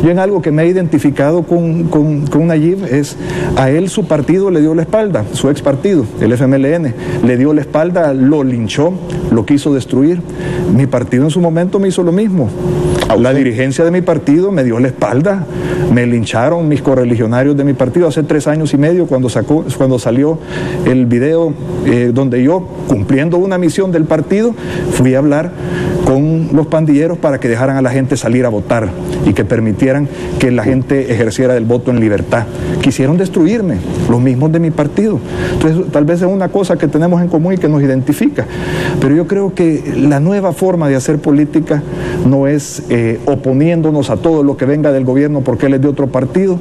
Yo en algo que me he identificado con Nayib es, a él su partido le dio la espalda, su ex partido, el FMLN, le dio la espalda, lo linchó, lo quiso destruir. Mi partido en su momento me hizo lo mismo. La dirigencia de mi partido me dio la espalda, me lincharon mis correligionarios de mi partido hace 3 años y medio cuando salió el video donde yo, cumpliendo una misión del partido, fui a hablar con los pandilleros para que dejaran a la gente salir a votar y que permitieran que la gente ejerciera el voto en libertad. Quisieron destruirme, los mismos de mi partido. Entonces, tal vez es una cosa que tenemos en común y que nos identifica, pero yo creo que la nueva forma de hacer política no es oponiéndonos a todo lo que venga del gobierno porque él es de otro partido,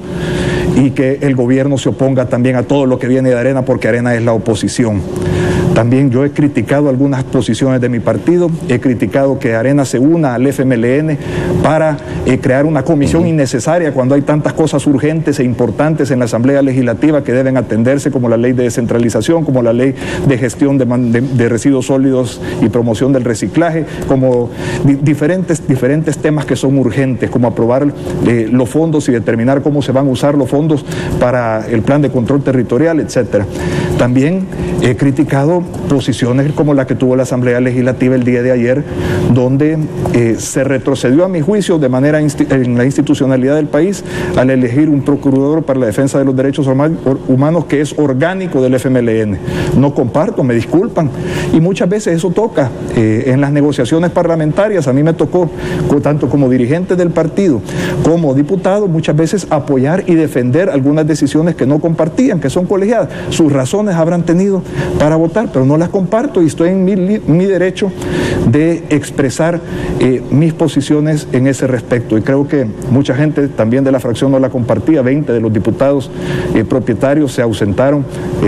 y que el gobierno se oponga también a todo lo que viene de Arena porque Arena es la oposición. También yo he criticado algunas posiciones de mi partido, he criticado que Arena se una al FMLN para crear una comisión innecesaria cuando hay tantas cosas urgentes e importantes en la Asamblea Legislativa que deben atenderse, como la ley de descentralización, como la ley de gestión de residuos sólidos y promoción del reciclaje, como diferentes temas que son urgentes, como aprobar los fondos y determinar cómo se van a usar los fondos para el plan de control territorial, etcétera. También he criticado posiciones como la que tuvo la Asamblea Legislativa el día de ayer, donde se retrocedió a mi juicio de manera en la institucionalidad del país al elegir un procurador para la defensa de los derechos humanos que es orgánico del FMLN. No comparto, me disculpan, y muchas veces eso toca en las negociaciones parlamentarias. A mí me tocó, tanto como dirigente del partido como diputado, muchas veces apoyar y defender algunas decisiones que no compartían, que son colegiadas. Sus razones habrán tenido para votar, pero no las comparto y estoy en mi derecho de expresar mis posiciones en ese respecto. Y creo que mucha gente también de la fracción no la compartía. 20 de los diputados propietarios se ausentaron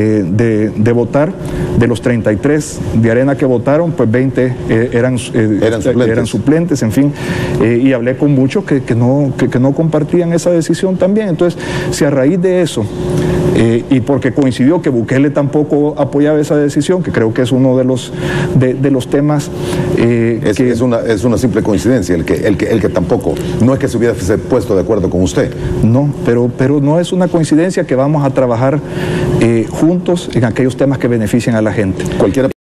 de votar. De los 33 de Arena que votaron, pues 20 eran suplentes, en fin. Y hablé con muchos que no compartían esa decisión también. Entonces, si a raíz de eso, y porque coincidió que Bukele tampoco apoyaba esa decisión, que creo que es uno de los temas es una simple coincidencia el que tampoco, no es que se hubiera puesto de acuerdo con usted. No, pero no es una coincidencia que vamos a trabajar juntos en aquellos temas que beneficien a la gente. Cualquiera